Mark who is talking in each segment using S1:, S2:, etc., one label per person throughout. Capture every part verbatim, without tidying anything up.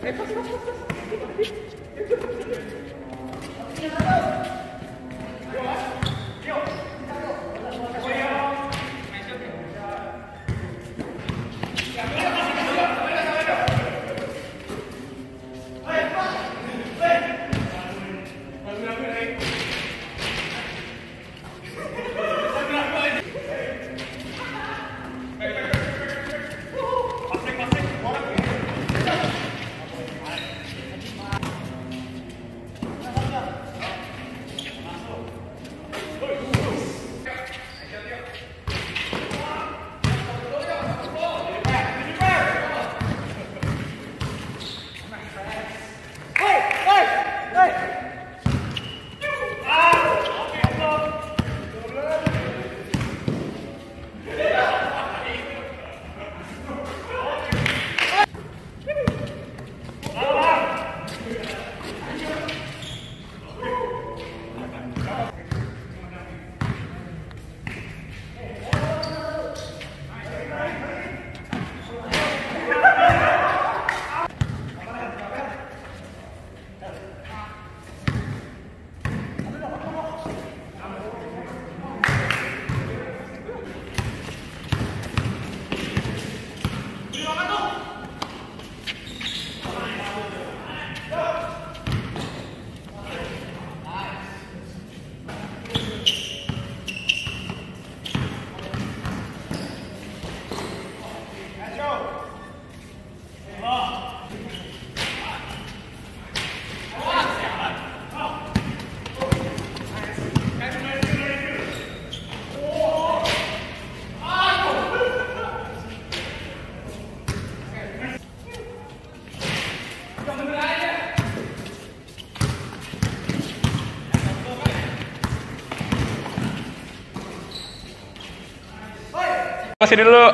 S1: Sini dulu.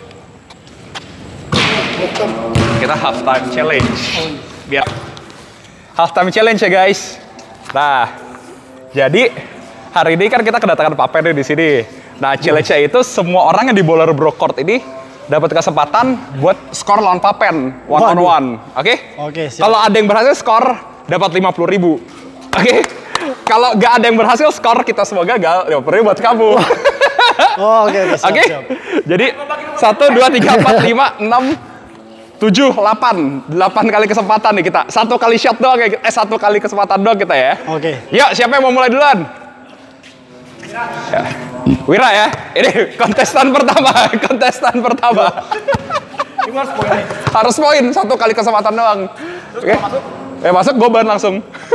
S1: Kita halftime challenge. Biar halftime challenge ya guys. Nah, jadi hari ini kan kita kedatangan Papen nih di sini. Nah, challenge-nya itu semua orang yang di Bowler Bro Court ini dapat kesempatan buat skor lawan Papen one on one. Oke? Oke, siap. Kalau ada yang berhasil skor dapat lima puluh ribu. Oke? Kalau nggak ada yang berhasil skor kita semua gagal, lima puluh ribu buat kamu.
S2: Oh, oke, oke, siap,
S1: oke?
S2: siap.
S1: Jadi satu, dua, tiga, empat, lima, enam, tujuh, delapan, delapan kali kesempatan nih kita. Satu kali shot doang ya, eh satu kali kesempatan doang kita ya. Oke. Yuk, siapa yang mau mulai duluan? Wira. Ya. Wira ya. Ini kontestan pertama, kontestan pertama. Ini harus poin. Harus poin, satu kali kesempatan doang. Oke. Okay. Masuk? Eh masuk, gue ban langsung.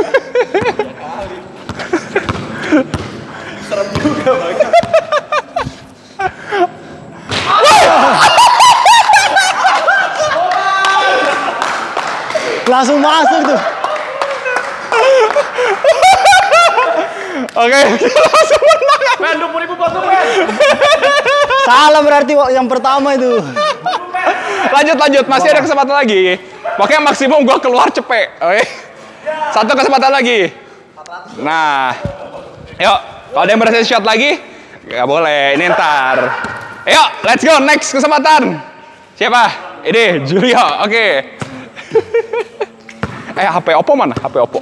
S1: Serem juga banget.
S2: Langsung masuk tuh.
S1: Oke, langsung menang.
S3: Men, dua puluh ribu buat lu, men.
S2: Salah berarti yang pertama itu.
S1: Lanjut, lanjut. Masih ada kesempatan lagi. Pokoknya maksimum gua keluar cepet. Oke. Satu kesempatan lagi. Nah. Yuk, kalau ada yang berhasil shot lagi, nggak boleh. Ini ntar. Yuk, let's go. Next kesempatan. Siapa? Ini, Julio. Oke. Eh, H P Oppo mana? H P Oppo.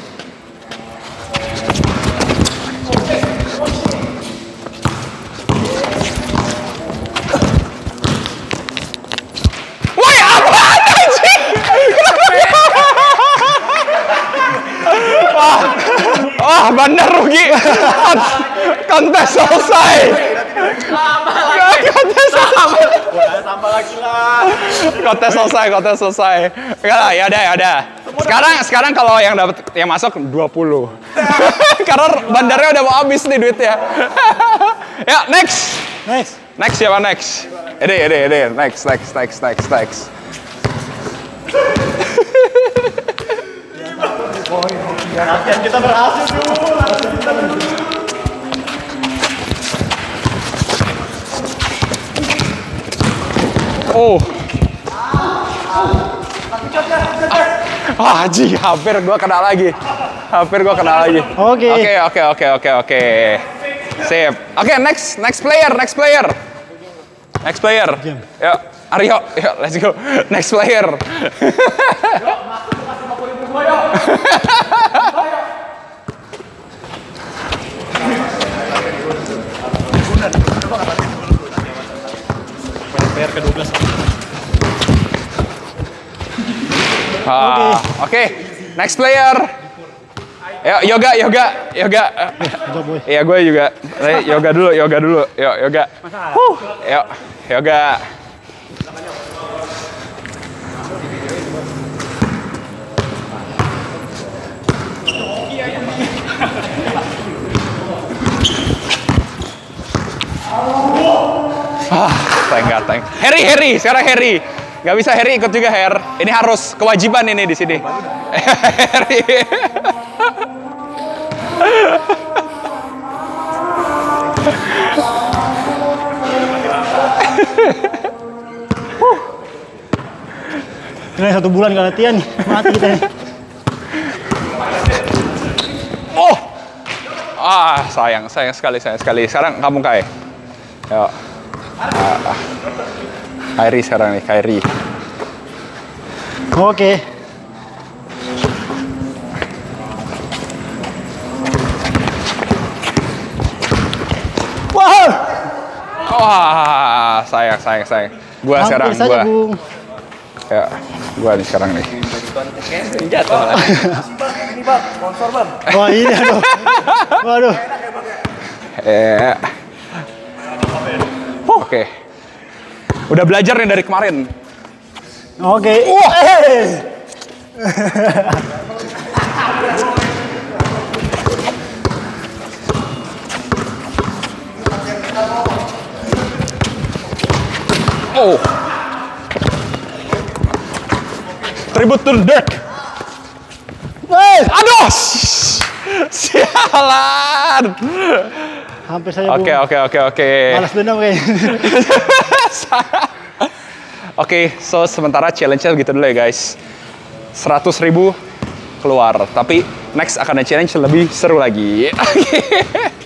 S1: Woi, apaan anjing? Wah, wah, bener rugi. Kontes selesai. Kontes selesai.
S3: Tambah lagi lah.
S1: Kontes selesai, kontes selesai. Enggak lah, ya udah, ya udah. Sekarang sekarang kalau yang dapat yang masuk dua puluh. Karena bandarnya udah mau habis nih duitnya. Ya, next.
S2: Next.
S1: Next siapa next? Ede, ede, ede. Next, next, next, next, next.
S3: Latihan kita berhasil dulu. Latihan kita berhasil.
S1: Oh. Wah, Haji, hampir gua kena lagi. Hampir gua kena lagi.
S2: Oke.
S1: Oke, oke, oke, oke, oke. Sip. Oke, next, next player, next player. Next player. Yuk, Aryo, yuk, let's go. Next player. Ah, Oke, next player. Yuk, yoga, yoga, yoga. Iya, gue juga. Eh, yoga dulu, yoga dulu. Yuk, yoga. Huh. Yuk, yoga. Ah, thank God, thank. Harry, Harry, sekarang Harry. Gak bisa Harry ikut juga, Her. Ini harus kewajiban ini di sini. Harry.
S2: Ini satu bulan gak latihan nih, mati kita nih.
S1: Oh, ah sayang, sayang sekali, sayang sekali. Sekarang kamu Kai. Yuk. Ah, Kairi sekarang nih, Kairi.
S2: Oke. Wow.
S1: Wah, sayang, sayang, sayang. Gua
S2: Hampir
S1: sekarang,
S2: saja,
S1: gua.
S2: Bung.
S1: Ya, gua nih sekarang nih.
S3: Jatuh. Ini bang, sponsor bang.
S2: Wah ini aduh. Waduh.
S1: Eh. Oke. Udah belajar nih dari kemarin.
S2: Oke. Wah.
S1: Oh. Tribute to the dirt.
S2: Hey.
S1: Aduh. Sialan.
S2: Hampir saja, Bung.
S1: Oke, oke, oke, oke.
S2: Balas dendam kayaknya.
S1: Oke, so sementara challenge-nya gitu dulu ya guys. seratus ribu keluar, tapi next akan ada challenge lebih seru lagi. Oke.